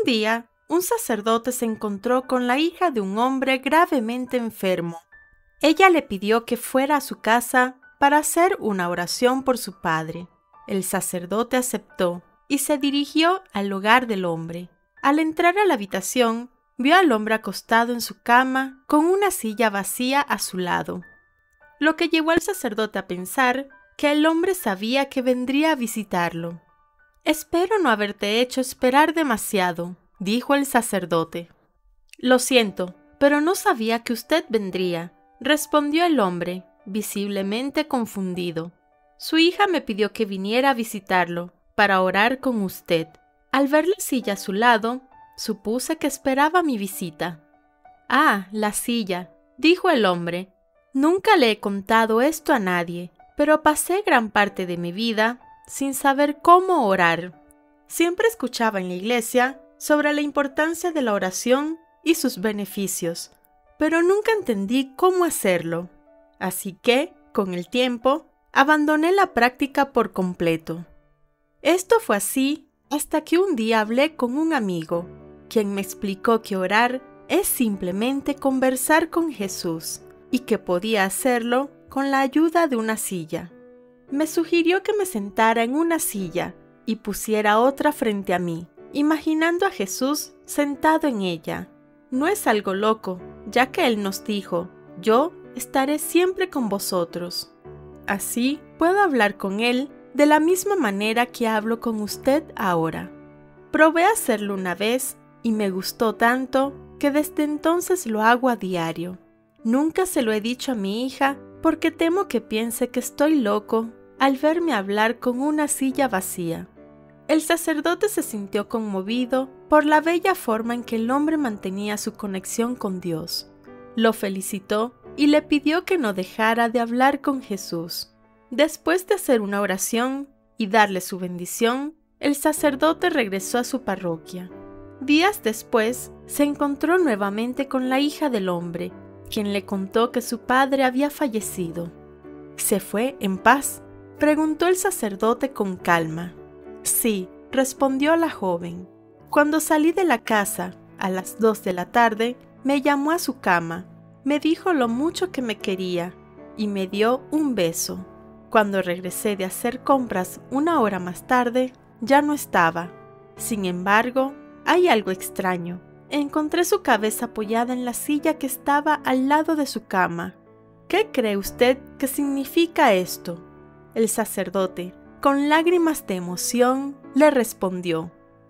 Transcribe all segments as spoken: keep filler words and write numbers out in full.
día, un sacerdote se encontró con la hija de un hombre gravemente enfermo. Ella le pidió que fuera a su casa para hacer una oración por su padre. El sacerdote aceptó y se dirigió al hogar del hombre. Al entrar a la habitación, vio al hombre acostado en su cama con una silla vacía a su lado, lo que llevó al sacerdote a pensar que el hombre sabía que vendría a visitarlo. «Espero no haberte hecho esperar demasiado», dijo el sacerdote. «Lo siento, pero no sabía que usted vendría», respondió el hombre, visiblemente confundido. «Su hija me pidió que viniera a visitarlo, para orar con usted. Al ver la silla a su lado, supuse que esperaba mi visita». «Ah, la silla», dijo el hombre. «Nunca le he contado esto a nadie, pero pasé gran parte de mi vida sin saber cómo orar. Siempre escuchaba en la iglesia sobre la importancia de la oración y sus beneficios, pero nunca entendí cómo hacerlo. Así que, con el tiempo, abandoné la práctica por completo. Esto fue así hasta que un día hablé con un amigo, quien me explicó que orar es simplemente conversar con Jesús y que podía hacerlo con la ayuda de una silla. Me sugirió que me sentara en una silla y pusiera otra frente a mí, imaginando a Jesús sentado en ella. No es algo loco, ya que Él nos dijo: «Yo estaré siempre con vosotros». Así puedo hablar con Él de la misma manera que hablo con usted ahora. Probé hacerlo una vez y me gustó tanto que desde entonces lo hago a diario. Nunca se lo he dicho a mi hija porque temo que piense que estoy loco al verme hablar con una silla vacía. El sacerdote se sintió conmovido por la bella forma en que el hombre mantenía su conexión con Dios. Lo felicitó y le pidió que no dejara de hablar con Jesús. Después de hacer una oración y darle su bendición, el sacerdote regresó a su parroquia. Días después, se encontró nuevamente con la hija del hombre, quien le contó que su padre había fallecido. «¿Se fue en paz?», preguntó el sacerdote con calma. «Sí», respondió la joven. «Cuando salí de la casa, a las dos de la tarde, me llamó a su cama, me dijo lo mucho que me quería y me dio un beso. Cuando regresé de hacer compras una hora más tarde, ya no estaba. Sin embargo, hay algo extraño. Encontré su cabeza apoyada en la silla que estaba al lado de su cama. ¿Qué cree usted que significa esto?». El sacerdote, con lágrimas de emoción, le respondió: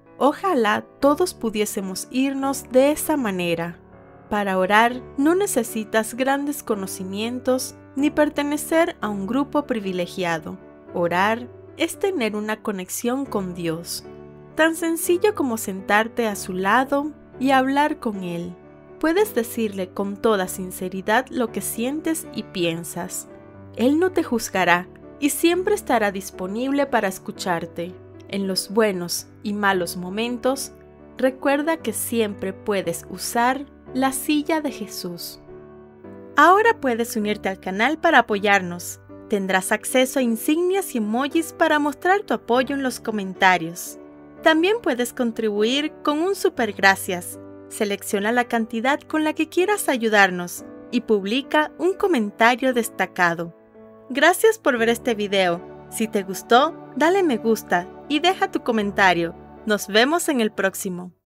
«Ojalá todos pudiésemos irnos de esa manera. Para orar no necesitas grandes conocimientos ni pertenecer a un grupo privilegiado. Orar es tener una conexión con Dios, tan sencillo como sentarte a su lado y hablar con Él. Puedes decirle con toda sinceridad lo que sientes y piensas. Él no te juzgará y siempre estará disponible para escucharte. En los buenos y malos momentos, recuerda que siempre puedes usar la silla de Jesús». Ahora puedes unirte al canal para apoyarnos. Tendrás acceso a insignias y emojis para mostrar tu apoyo en los comentarios. También puedes contribuir con un super gracias. Selecciona la cantidad con la que quieras ayudarnos y publica un comentario destacado. Gracias por ver este video. Si te gustó, dale me gusta y deja tu comentario. Nos vemos en el próximo.